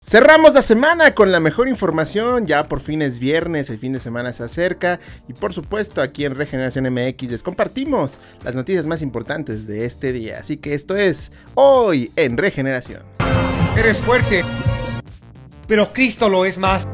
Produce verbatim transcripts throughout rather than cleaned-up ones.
Cerramos la semana con la mejor información, ya por fin es viernes, el fin de semana se acerca y por supuesto aquí en Regeneración M X les compartimos las noticias más importantes de este día, así que esto es Hoy en Regeneración. Eres fuerte, pero Cristo lo es más.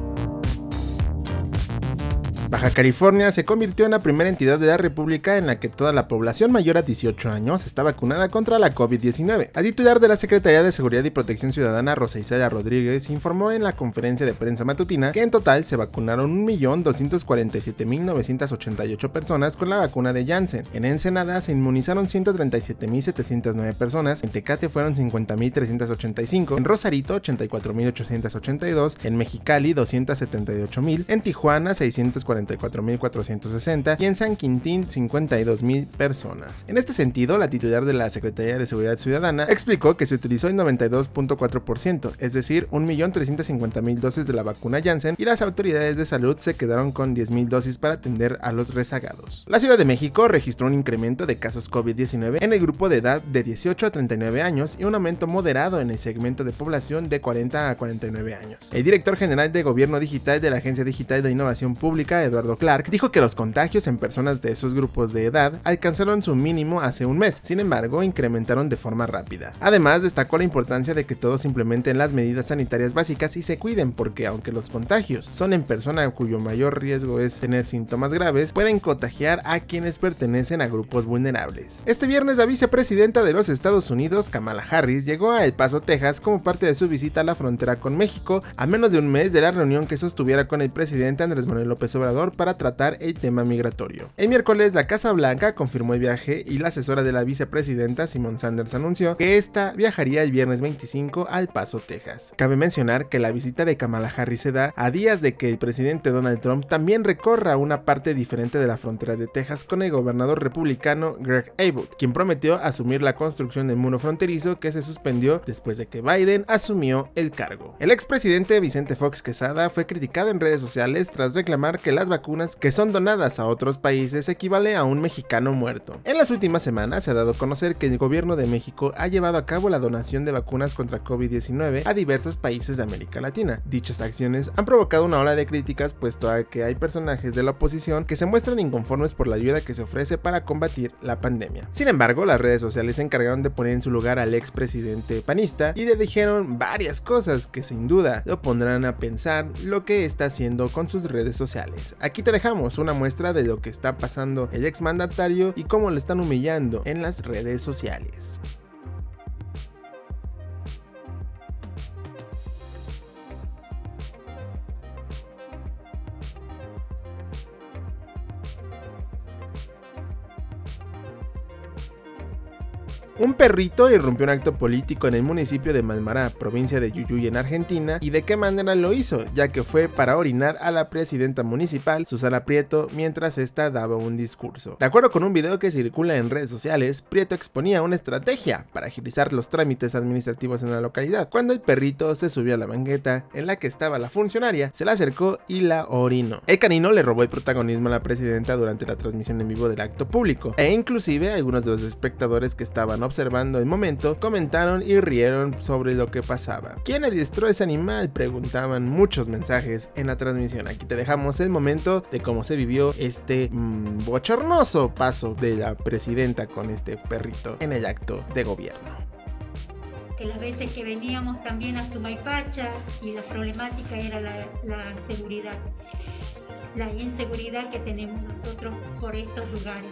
Baja California se convirtió en la primera entidad de la república en la que toda la población mayor a dieciocho años está vacunada contra la COVID diecinueve. La titular de la Secretaría de Seguridad y Protección Ciudadana, Rosa Isela Rodríguez, informó en la conferencia de prensa matutina que en total se vacunaron un millón doscientos cuarenta y siete mil novecientas ochenta y ocho personas con la vacuna de Janssen. En Ensenada se inmunizaron ciento treinta y siete mil setecientos nueve personas, en Tecate fueron cincuenta mil trescientos ochenta y cinco, en Rosarito ochenta y cuatro mil ochocientos ochenta y dos, en Mexicali doscientos setenta y ocho mil, en Tijuana seiscientos cuarenta y cuatro mil cuatrocientos sesenta y en San Quintín cincuenta y dos mil personas. En este sentido, la titular de la Secretaría de Seguridad Ciudadana explicó que se utilizó el noventa y dos punto cuatro por ciento, es decir, un millón trescientos cincuenta mil dosis de la vacuna Janssen, y las autoridades de salud se quedaron con diez mil dosis para atender a los rezagados. La Ciudad de México registró un incremento de casos COVID diecinueve en el grupo de edad de dieciocho a treinta y nueve años y un aumento moderado en el segmento de población de cuarenta a cuarenta y nueve años. El director general de Gobierno Digital de la Agencia Digital de Innovación Pública, Eduardo Clark, dijo que los contagios en personas de esos grupos de edad alcanzaron su mínimo hace un mes, sin embargo incrementaron de forma rápida. Además, destacó la importancia de que todos implementen las medidas sanitarias básicas y se cuiden, porque aunque los contagios son en persona cuyo mayor riesgo es tener síntomas graves, pueden contagiar a quienes pertenecen a grupos vulnerables. Este viernes, la vicepresidenta de los Estados Unidos, Kamala Harris, llegó a El Paso, Texas, como parte de su visita a la frontera con México, a menos de un mes de la reunión que sostuviera con el presidente Andrés Manuel López Obrador para tratar el tema migratorio. El miércoles, la Casa Blanca confirmó el viaje y la asesora de la vicepresidenta, Simone Sanders, anunció que esta viajaría el viernes veinticinco a El Paso, Texas. Cabe mencionar que la visita de Kamala Harris se da a días de que el presidente Donald Trump también recorra una parte diferente de la frontera de Texas con el gobernador republicano Greg Abbott, quien prometió asumir la construcción del muro fronterizo que se suspendió después de que Biden asumió el cargo. El expresidente Vicente Fox Quesada fue criticado en redes sociales tras reclamar que las vacunas que son donadas a otros países equivale a un mexicano muerto. En las últimas semanas se ha dado a conocer que el gobierno de México ha llevado a cabo la donación de vacunas contra COVID diecinueve a diversos países de América Latina. Dichas acciones han provocado una ola de críticas, puesto a que hay personajes de la oposición que se muestran inconformes por la ayuda que se ofrece para combatir la pandemia. Sin embargo, las redes sociales se encargaron de poner en su lugar al expresidente panista y le dijeron varias cosas que sin duda lo pondrán a pensar lo que está haciendo con sus redes sociales. Aquí te dejamos una muestra de lo que está pasando el exmandatario y cómo lo están humillando en las redes sociales. Un perrito irrumpió un acto político en el municipio de Malmará, provincia de Yuyuy, en Argentina, y de qué manera lo hizo, ya que fue para orinar a la presidenta municipal, Susana Prieto, mientras esta daba un discurso. De acuerdo con un video que circula en redes sociales, Prieto exponía una estrategia para agilizar los trámites administrativos en la localidad. Cuando el perrito se subió a la banqueta en la que estaba la funcionaria, se la acercó y la orinó. El canino le robó el protagonismo a la presidenta durante la transmisión en vivo del acto público, e inclusive algunos de los espectadores que estaban observando el momento comentaron y rieron sobre lo que pasaba. ¿Quién adiestró ese animal?, preguntaban muchos mensajes en la transmisión. Aquí te dejamos el momento de cómo se vivió este mmm, bochornoso paso de la presidenta con este perrito en el acto de gobierno. Que las veces que veníamos también a Sumaypacha y la problemática era la, la seguridad, la inseguridad que tenemos nosotros por estos lugares.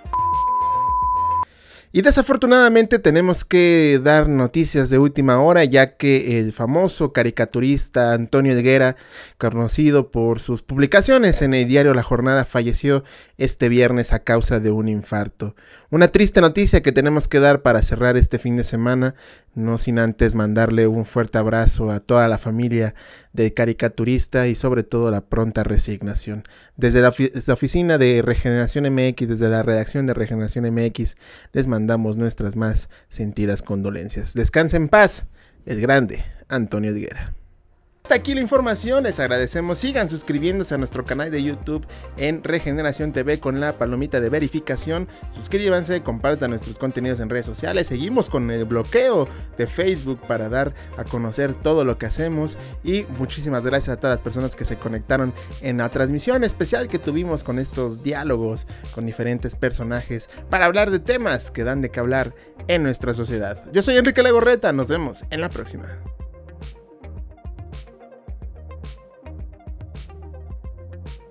Y desafortunadamente tenemos que dar noticias de última hora, ya que el famoso caricaturista Antonio Helguera, conocido por sus publicaciones en el diario La Jornada, falleció este viernes a causa de un infarto. Una triste noticia que tenemos que dar para cerrar este fin de semana, no sin antes mandarle un fuerte abrazo a toda la familia del caricaturista y sobre todo la pronta resignación. Desde la, desde la oficina de Regeneración M X, desde la redacción de Regeneración M X, les mandamos nuestras más sentidas condolencias. Descanse en paz, el grande Antonio Helguera. Hasta aquí la información, les agradecemos. Sigan suscribiéndose a nuestro canal de YouTube en Regeneración T V con la palomita de verificación. Suscríbanse, compartan nuestros contenidos en redes sociales. Seguimos con el bloqueo de Facebook para dar a conocer todo lo que hacemos. Y muchísimas gracias a todas las personas que se conectaron en la transmisión especial que tuvimos con estos diálogos con diferentes personajes para hablar de temas que dan de qué hablar en nuestra sociedad. Yo soy Enrique Legorreta, nos vemos en la próxima.